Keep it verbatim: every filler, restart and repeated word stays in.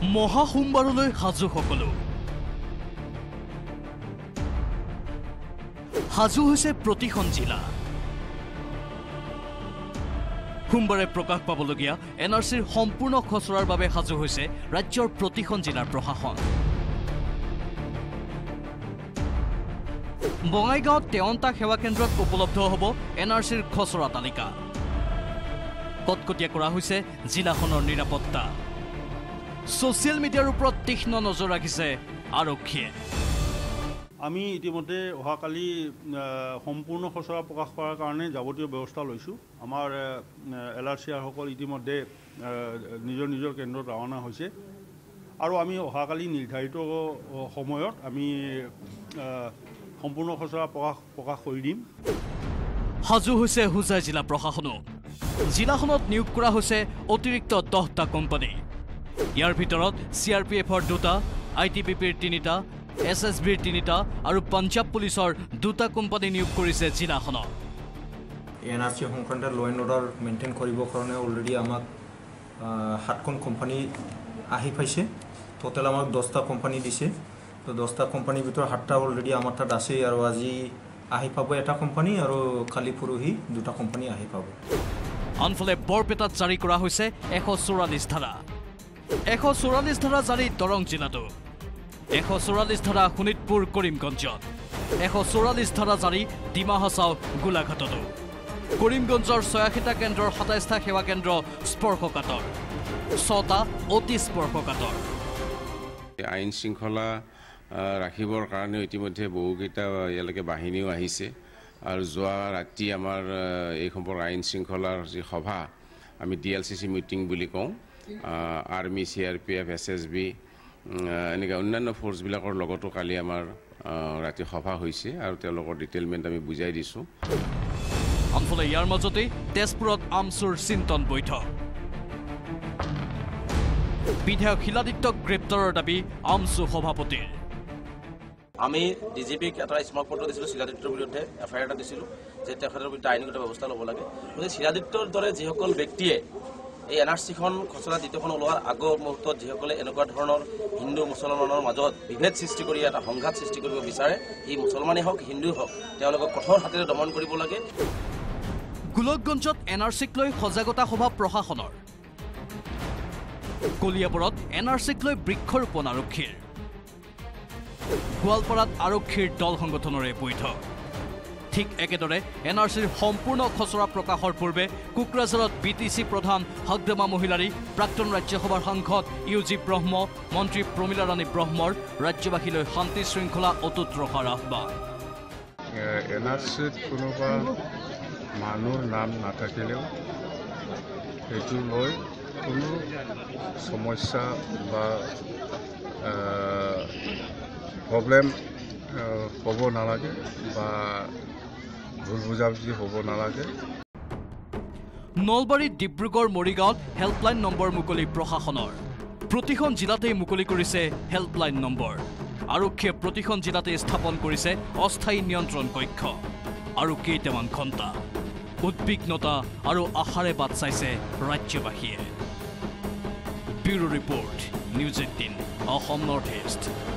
মহা সোমবাৰলৈ সাজু সকলো সাজু হৈছে প্ৰতিখন জিলা সোমবাৰে প্ৰকাশ পাবলগীয়া এন আৰ চিৰ সম্পূৰ্ণ খচৰাৰ বাবে সাজু হৈছে ৰাজ্যৰ প্ৰতিখন জিলাৰ প্ৰশাসন বঙাইগাঁৱত তেৱন্তা সেৱা কেন্দ্ৰত উপলব্ধ হ'ব এন আৰ চিৰ খচৰা তালিকা কটকটীয়া কৰা হৈছে জিলাখনৰ নিৰাপত্তা সোশ্যাল মিডিয়াৰ ওপৰত তীক্ষ্ণ নজৰ ৰাখিছে আৰক্ষীয়ে আমি ইতিমধ্যে অহাকালি সম্পূৰ্ণ খচৰা প্ৰকাশ কৰাৰ কাৰণে যাৱতীয় ব্যৱস্থা লৈছোঁ আমাৰ এল আৰ চি আৰসকল ইতিমধ্যে নিজৰ নিজৰ কেন্দ্ৰত ৰাওনা হৈছে আৰু আমি অহাকালি নিৰ্ধাৰিত সময়ত আমি সম্পূৰ্ণ খচৰা প্ৰকাশ প্ৰকাশ কৰি দিম সাজু হৈছে হোজাই জিলা প্ৰশাসনো জিলাখনত নিয়োগ কৰা হৈছে অতিৰিক্ত দহটা কোম্পানী ইয়াৰ ভিতৰত চি আৰ পি এফৰ দুটা আই টি পি পিৰ তিনিটা এছ এছ বিৰ তিনিটা আৰু পঞ্জাব পুলিচৰ দুটা কোম্পানী নিয়োগ কৰিছে জিলাখনত এন আৰ চি সংক্ৰান্ত ল এণ্ড অৰ্ডাৰ মেইনটেইন কৰিবৰ কাৰণে অলৰেডি আমাক সাতখন কোম্পানী আহি পাইছে টোটেল আমাক দহটা কোম্পানী দিছে তো দহটা কোম্পানীৰ ভিতৰত সাতটা অলৰেডি আমাৰ তাত আছে আৰু আজি আহি পাব এটা কোম্পানী আৰু কালি পৰহি দুটা কোম্পানী আহি পাব আনফালে বৰপেটাত জাৰি কৰা হৈছে এশ চৌৰাল্লিছ ধাৰা এশ চৌৰাল্লিছ ধাৰা জাৰি দৰং জিলাতো এশ চৌৰাল্লিছ ধাৰা শোণিতপুৰ কৰিমগঞ্জত এশ চৌৰাল্লিছ ধাৰা জাৰি ডিমা হাছাও গোলাঘাটতো কৰিমগঞ্জৰ ছয়াশীটা কেন্দ্ৰৰ সাতাইছটা সেৱা কেন্দ্ৰ স্পৰ্শকাতৰ ছটা অতি স্পৰ্শকাতৰ আইন শৃংখলা ৰাখিবৰ কাৰণে ইতিমধ্যে বহুকেইটা ইয়ালৈকে বাহিনীও আহিছে আৰু যোৱা ৰাতি আমাৰ এই সম্পৰ্ক আইন শৃংখলাৰ যি সভা আমি D L C C meeting বুলি কওঁ army C R P F S S B এনেকৈ অন্যান্য ফ'ৰ্চবিলাকৰ লগতো কালি আমাৰ ৰাতি সভা হৈছে আৰু তেওঁলোকৰ ডিটেইলমেণ্ট আমি বুজাই দিছোঁ আনফালে ইয়াৰ মাজতেই তেজপুৰত আমচুৰ চিন্তন বৈঠক বিধায়ক শিলাদিত্যক গ্ৰেপ্তাৰৰ দাবী আমচু সভাপতিৰ আমি ডি জি পিক এটা স্মাৰক পত্ৰ দিছিলোঁ শিলাদিত্যৰ বিৰুদ্ধে এফ আই আৰ এটা দিছিলোঁ যে তেখেতৰ বিৰুদ্ধে আইনগত ব্যৱস্থা ল'ব লাগে গতিকে শিলাদিত্যৰ দৰে যিসকল ব্যক্তিয়ে এই এন আৰ চিখন খচৰা দ্বিতীয়খন ওলোৱাৰ আগৰ মুহূৰ্তত যিসকলে এনেকুৱা ধৰণৰ হিন্দু মুছলমানৰ মাজত বিভেদ সৃষ্টি কৰি এটা সংঘাত সৃষ্টি কৰিব বিচাৰে এই মুছলমানেই হওক হিন্দুই হওক তেওঁলোকক কঠোৰ হাতেৰে দমন কৰিব লাগে গোলকগঞ্জত এন আৰ চিক লৈ সজাগতা সভা প্ৰশাসনৰ কলিয়াবৰত এন আৰ চিক লৈ বৃক্ষৰোপণ আৰক্ষীৰ গোৱালপাৰাত আৰক্ষীৰ দল সংগঠনৰে বৈঠক ঠিক একেদৰে এন আৰ চিৰ সম্পূৰ্ণ খচৰা প্ৰকাশৰ পূৰ্বে কোকৰাঝাৰত বি টি চি প্ৰধান হকডেমা মহিলাৰী প্ৰাক্তন ৰাজ্যসভাৰ সাংসদ ইউ জি ব্ৰহ্ম মন্ত্ৰী প্ৰমীলা ৰাণী ব্ৰহ্মৰ ৰাজ্যবাসীলৈ শান্তি শৃংখলা অটুট ৰখাৰ আহ্বান এন আৰ চিত কোনোবা মানুহৰ নাম নাথাকিলেও সেইটো লৈ কোনো সমস্যা বা প্ৰব্লেম হ'ব নালাগে বা ভুল বুজাবুজি হ'ব নালাগে নলবাৰী ডিব্ৰুগড় মৰিগাঁৱত হেল্পলাইন নম্বৰ মুকলি প্ৰশাসনৰ প্ৰতিখন জিলাতেই মুকলি কৰিছে হেল্পলাইন নম্বৰ আৰক্ষীয়ে প্ৰতিখন জিলাতে স্থাপন কৰিছে অস্থায়ী নিয়ন্ত্ৰণ কক্ষ আৰু কেইটামান ঘণ্টা উদ্বিগ্নতা আৰু আশাৰে বাট চাইছে ৰাজ্যবাসীয়ে bureau report news eighteen Assam north east